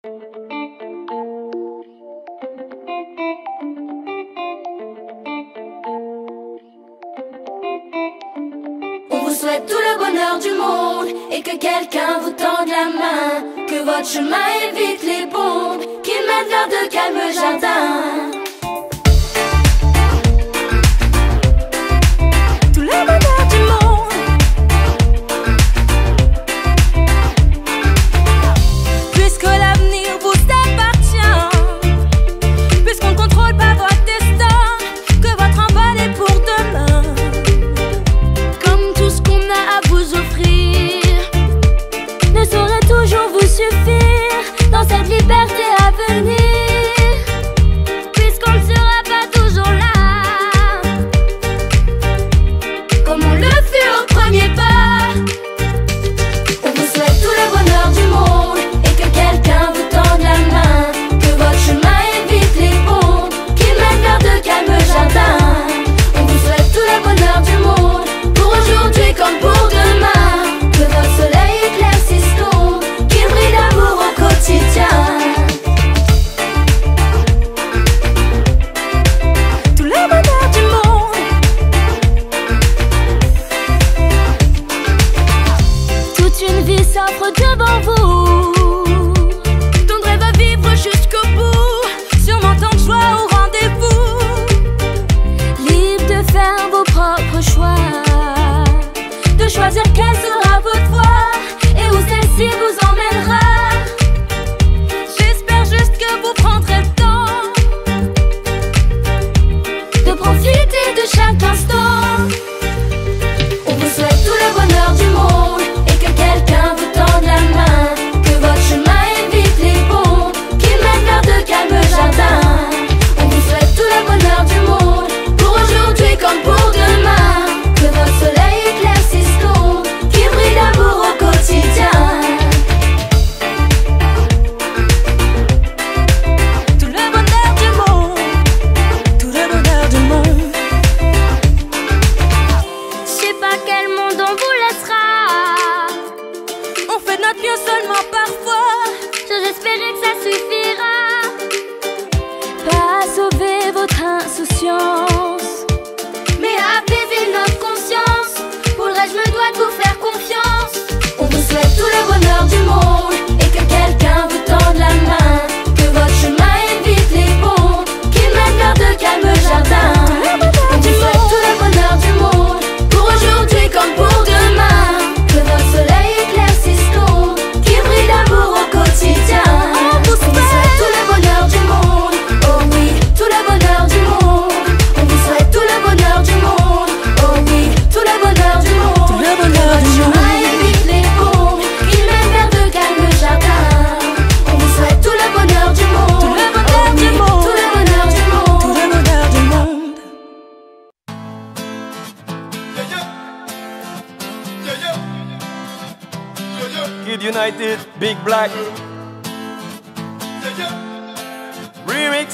On vous souhaite tout le bonheur du monde et que quelqu'un vous tende la main, que votre chemin évite les bombes, qu'il mène vers de calmes jardins. Tout le bonheur du monde, puisque l'avenir vous appartient, puisqu'on ne contrôle pas votre destin, que votre envol est pour demain. À vous offrir ne saurait toujours vous suffire dans cette liberté à venir, puisqu'on ne sera pas toujours là comme on le fait au premier pas. On vous souhaite tout le bonheur du monde et que quelqu'un vous tende la main, que votre chemin évite les bombes, qu'il mène vers de calmes jardins. On vous souhaite tout le bonheur du monde pour aujourd'hui comme pour demain, que votre soleil éclaircisse l'ombre, qu'il brille d'amour au quotidien. Tout le bonheur du monde, toute une vie s'offre devant vous, ton rêve à vivre jusqu'au bout, sûrement tant de joie au rendez-vous, libre de faire vos propres choix, de choisir quelle sera votre voie et où celle-ci vous emmènera. J'espère juste que vous prendrez le temps de profiter de chaque instant. On vous souhaite tout le bonheur du monde et que quelqu'un vous tende la main, que votre chemin évite les bombes, qu'il mène vers de calmes jardins. On vous souhaite tout le bonheur du monde pour aujourd'hui comme pour demain, que votre soleil éclaircisse l'ombre, qu'il brille d'amour au quotidien. Tout le bonheur du monde, tout le bonheur du monde. Je sais pas quel monde on vous laissera, on fait notre mieux seulement parfois, j'ose espérer que ça suffira. Pas sauver votre insouciance, mais apaiser notre conscience. Pour le reste, je me dois de vous faire confiance. On vous souhaite tout le bonheur du monde et que quelqu'un vous tende la main, que votre chemin évite les bombes, qu'il mène vers de calmes jardins. On vous souhaite tout le bonheur du monde pour aujourd'hui comme pour demain, que votre soleil éclaircisse l'ombre, qu'il brille d'amour au quotidien. On vous souhaite tout le bonheur du monde, oh oui, tout le bonheur du monde. On vous souhaite tout le bonheur du monde, oh oui, tout le bonheur du monde. Tout le bonheur du monde. Évite les bombes, il mène vers de calmes jardins. On vous souhaite tout le bonheur du monde, tout le bonheur du monde, tout le bonheur du monde, tout le bonheur du monde. Kid United, Big Black Remix.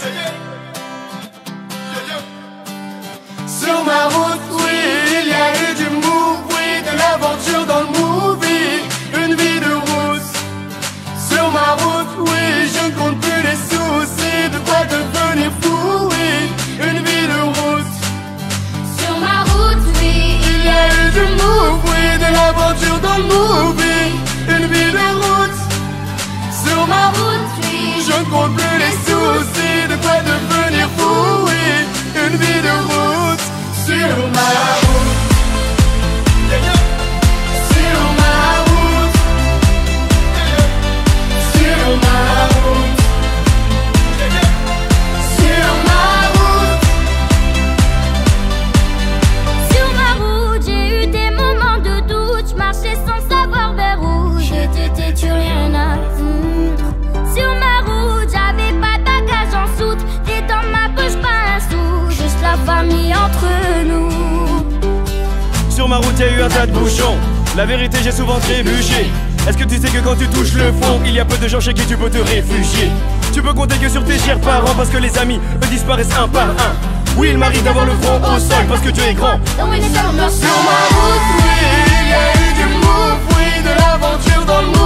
Sur ma route, oui, il y a eu du move, oui, de l'aventure dans le movie, une vie de route. Sur ma route, oui, je ne compte plus les soucis, de quoi devenir fou, oui, une vie de route. Sur ma route, oui, Il y a eu du move, oui, de l'aventure dans le movie, une vie de route. Sur ma route, oui, je ne compte plus les soucis, de quoi devenir fou, oui, une vie de route. Sur ma route, sur ma route, sur ma route, sur ma route. sur ma route, j'ai eu des moments de doute, je marchais sans savoir vers où j'étais têtu, rien à foutre. Sur ma route, j'avais pas de bagage en soute, et dans ma poche pas un sou, juste la famille entre nous. Sur ma route, y a eu un tas de bouchons. La vérité, j'ai souvent trébuché. Est-ce que tu sais que quand tu touches le fond, il y a peu de gens chez qui tu peux te réfugier? Tu peux compter que sur tes chers parents, parce que les amis, eux, disparaissent un par un. Oui, il m'arrive d'avoir le front au sol, parce que Dieu est grand. Sur ma route, Sur ma route, oui, il y a eu du move, oui, de l'aventure dans le monde.